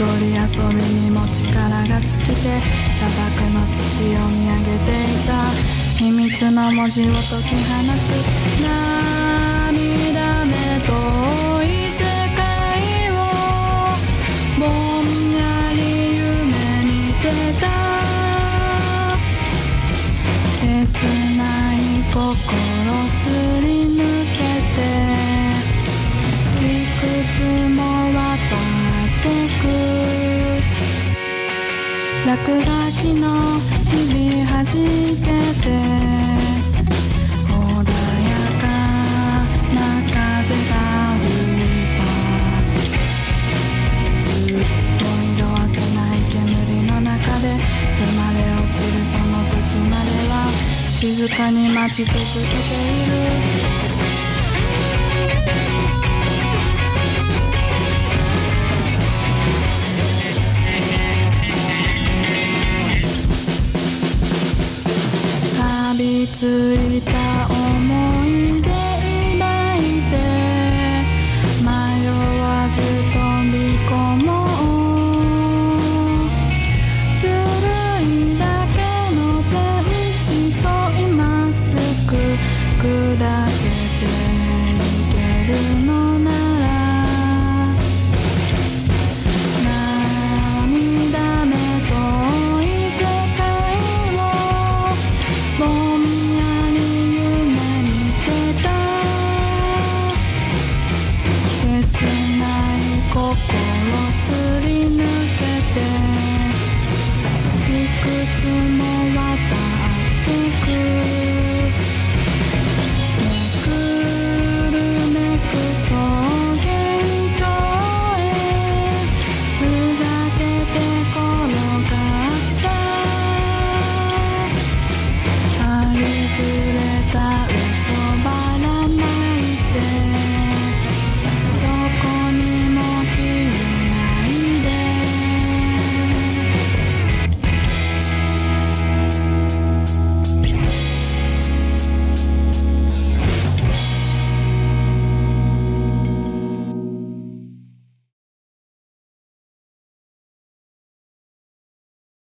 り遊びにも力が尽きて砂漠の月を見上げていた。秘密の文字を解き放つ涙目遠い世界をぼんやり夢見てた。切ない心すり抜けていくつも渡ってく。落書きの日々はじけて穏やかな風が吹いた。ずっと色あせない煙の中で生まれ落ちるその時までは静かに待ち続けている。錆びついた思い出抱いて迷わず飛び込もう。ずるいだけの天使と今すぐ砕けていけるのなら涙目遠い世界をぼんやり夢見てた。切ない心